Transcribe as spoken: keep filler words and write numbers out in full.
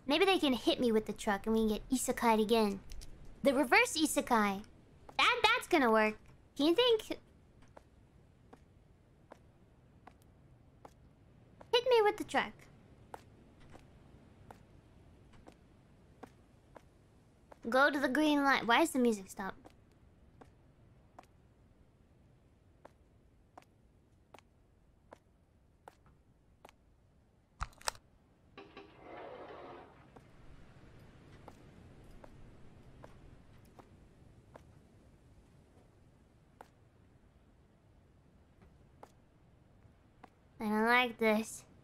Maybe they can hit me with the truck and we can get isekai'd again. The reverse isekai. That, that's gonna work. Can you think? Hit me with the truck. Go to the green light. Why is the music stopped? I don't like this.